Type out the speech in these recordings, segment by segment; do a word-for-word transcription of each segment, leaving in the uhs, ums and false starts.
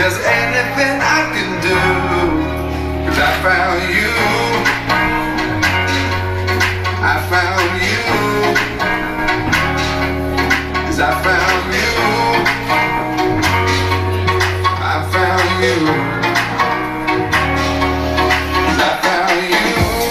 there's anything I can do, 'cause I found you. I found you. 'Cause I found you. I found you. 'Cause I found you.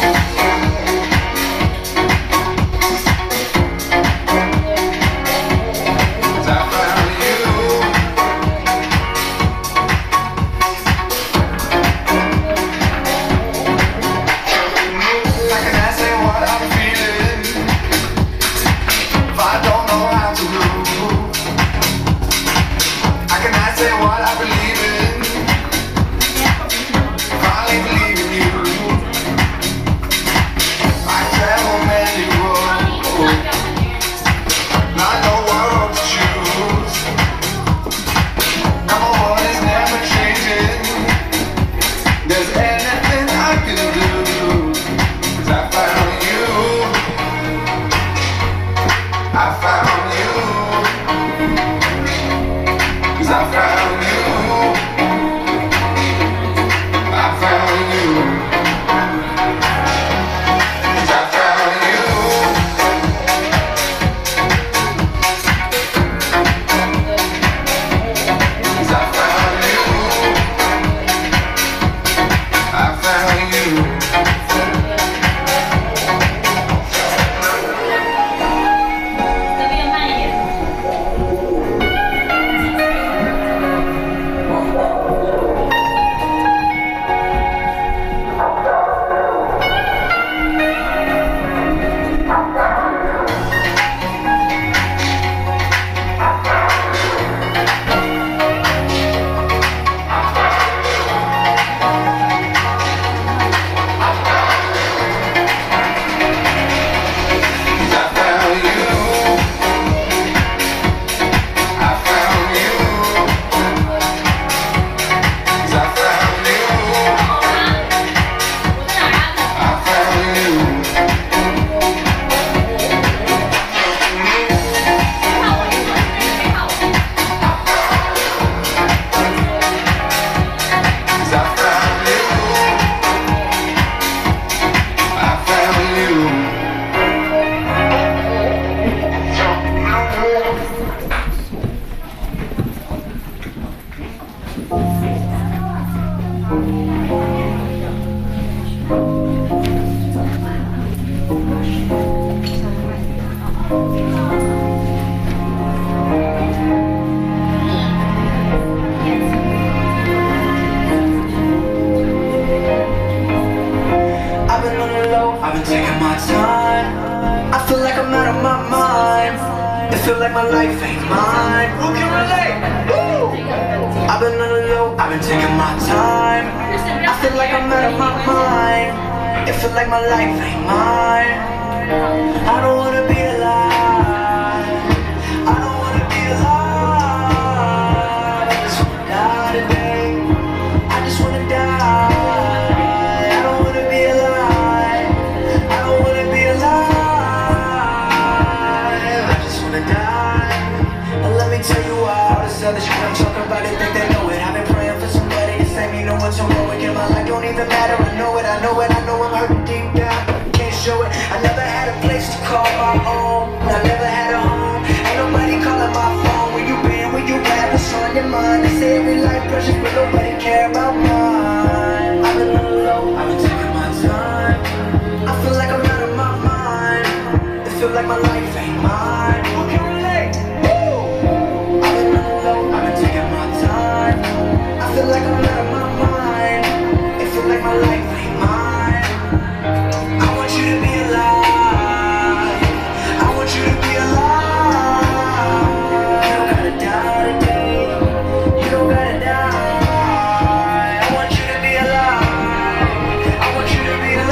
What I believe in, finally believe in you. I travel many roads, not know what road to choose. Number one is never changing. There's anything I can do, 'cause I found you. I found you. 'Cause I found you. I found you. 'Cause I found you. 'Cause I found you. I found you. I've been taking my time. I feel like I'm out of my mind. It feel like my life ain't mine. Who can relate? Woo! I've been on the low, I've been taking my time. I feel like I'm out of my mind. It feel like my life ain't mine. I don't wanna be alive. I don't wanna be alive. I just wanna die today. I just wanna die. Other shit I'm talking about it, think they know it. I've been praying for somebody to save me. No one's on board with my life, don't even matter. I know it, I know it, I know I'm hurting deep down. Can't show it. I never had a place to call my own. I never had a home. Ain't nobody calling my phone. Where you been? Where you at? What's on your mind? They say every life precious, but nobody care about mine. I've been on the low, I've been taking my time. I feel like I'm out of my mind. It feel like my life ain't mine. Who can relate? I feel like I'm out of my mind. It feel like my life ain't mine. I want you to be alive. I want you to be alive. You don't gotta die today. You don't gotta die. I want you to be alive. I want you to be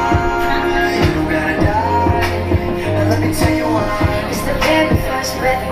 alive. You don't gotta die. And let me tell you why. It's the very first breath